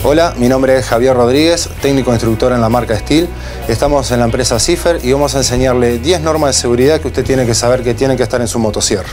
Hola, mi nombre es Javier Rodríguez, técnico instructor en la marca Stihl. Estamos en la empresa Cipher y vamos a enseñarle 10 normas de seguridad que usted tiene que saber que tienen que estar en su motosierra.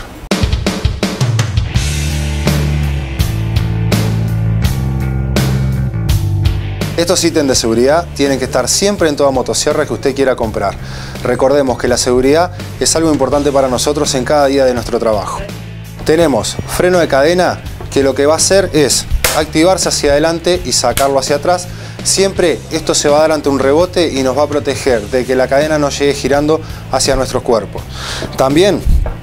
Estos ítems de seguridad tienen que estar siempre en toda motosierra que usted quiera comprar. Recordemos que la seguridad es algo importante para nosotros en cada día de nuestro trabajo. Tenemos freno de cadena, que lo que va a hacer es activarse hacia adelante y sacarlo hacia atrás. Siempre esto se va a dar ante un rebote y nos va a proteger de que la cadena no llegue girando hacia nuestros cuerpos. También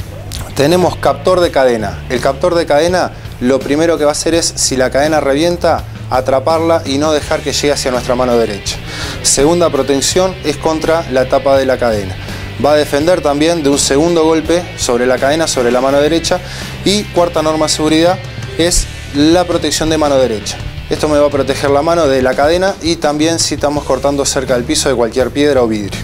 tenemos captor de cadena. El captor de cadena lo primero que va a hacer es, si la cadena revienta, atraparla y no dejar que llegue hacia nuestra mano derecha. Segunda protección es contra la tapa de la cadena. Va a defender también de un segundo golpe sobre la cadena, sobre la mano derecha. Y cuarta norma de seguridad es la protección de mano derecha. Esto me va a proteger la mano de la cadena y también si estamos cortando cerca del piso de cualquier piedra o vidrio.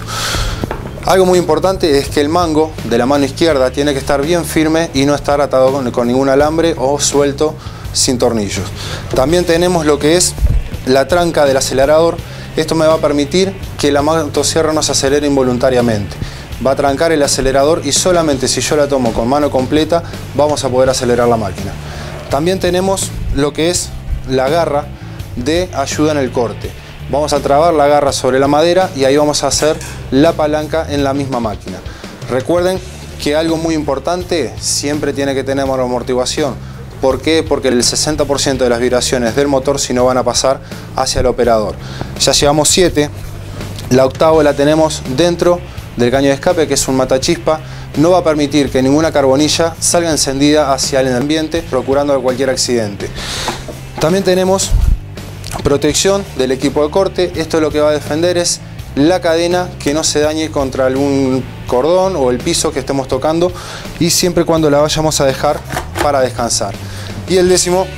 Algo muy importante es que el mango de la mano izquierda tiene que estar bien firme y no estar atado con ningún alambre o suelto sin tornillos. También tenemos lo que es la tranca del acelerador. Esto me va a permitir que la motosierra no se acelere involuntariamente. Va a trancar el acelerador y solamente si yo la tomo con mano completa vamos a poder acelerar la máquina. También tenemos lo que es la garra de ayuda en el corte. Vamos a trabar la garra sobre la madera y ahí vamos a hacer la palanca en la misma máquina. Recuerden que algo muy importante, siempre tiene que tener amortiguación. ¿Por qué? Porque el 60% de las vibraciones del motor si no van a pasar hacia el operador. Ya llevamos 7, la octava la tenemos dentro del caño de escape, que es un matachispa. No va a permitir que ninguna carbonilla salga encendida hacia el ambiente, procurando cualquier accidente. También tenemos protección del equipo de corte. Esto lo que va a defender es la cadena, que no se dañe contra algún cordón o el piso que estemos tocando, y siempre cuando la vayamos a dejar para descansar. Y el décimo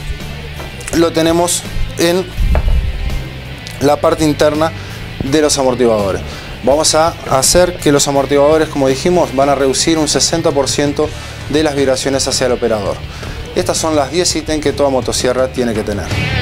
lo tenemos en la parte interna de los amortiguadores. Vamos a hacer que los amortiguadores, como dijimos, van a reducir un 60% de las vibraciones hacia el operador. Estas son las 10 ítems que toda motosierra tiene que tener.